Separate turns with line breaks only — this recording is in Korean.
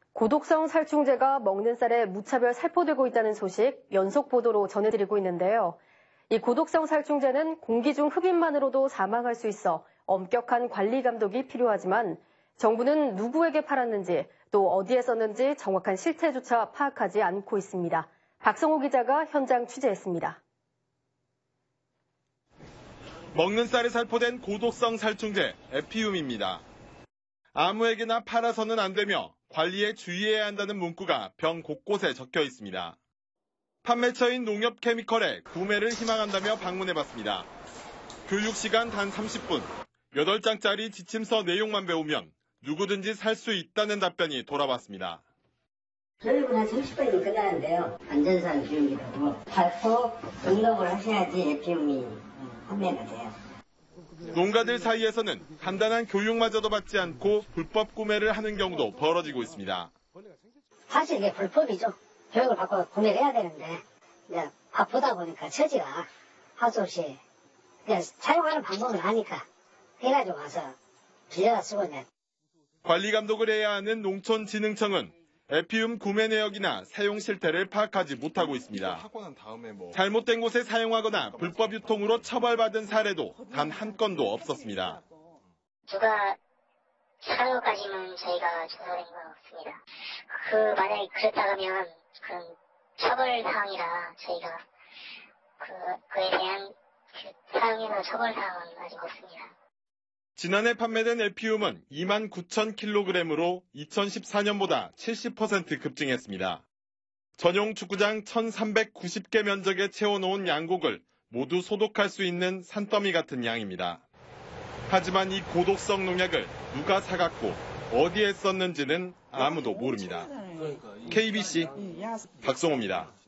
고독성 살충제가 먹는 쌀에 무차별 살포되고 있다는 소식 연속 보도로 전해드리고 있는데요. 이 고독성 살충제는 공기 중 흡입만으로도 사망할 수 있어 엄격한 관리 감독이 필요하지만 정부는 누구에게 팔았는지 또 어디에 썼는지 정확한 실태조차 파악하지 않고 있습니다. 박성호 기자가 현장 취재했습니다.
먹는 쌀에 살포된 고독성 살충제 에피움입니다. 아무에게나 팔아서는 안 되며 관리에 주의해야 한다는 문구가 병 곳곳에 적혀 있습니다. 판매처인 농협케미컬에 구매를 희망한다며 방문해봤습니다. 교육시간 단 30분, 8장짜리 지침서 내용만 배우면 누구든지 살 수 있다는 답변이 돌아왔습니다.
교육은 한 30분이면 끝나는데요. 안전상 교육이라고 발포 등록을 하셔야지 에피움이 판매가 돼요.
농가들 사이에서는 간단한 교육마저도 받지 않고 불법 구매를 하는 경우도 벌어지고 있습니다.
사실 이게 불법이죠. 교육을 받고 구매를 해야 되는데 이제 바쁘다 보니까 처지가 할 수 없이 그냥 사용하는 방법을 아니까 해가지고 와서 빌려다 쓰고 있네.
관리 감독을 해야 하는 농촌진흥청은 에피움 구매 내역이나 사용 실태를 파악하지 못하고 있습니다. 잘못된 곳에 사용하거나 불법 유통으로 처벌받은 사례도 단 한 건도 없었습니다.
누가 사는 것까지는 저희가 조사된 건 없습니다. 만약에 그랬다면 그런 처벌 사항이라 저희가 그에 대한 사용이나 처벌 사항은 아직 없습니다.
지난해 판매된 에피움은 29,000kg으로 2014년보다 70% 급증했습니다. 전용 축구장 1,390개 면적에 채워놓은 양곡을 모두 소독할 수 있는 산더미 같은 양입니다. 하지만 이 고독성 농약을 누가 사갔고 어디에 썼는지는 아무도 모릅니다. KBC 박성호입니다.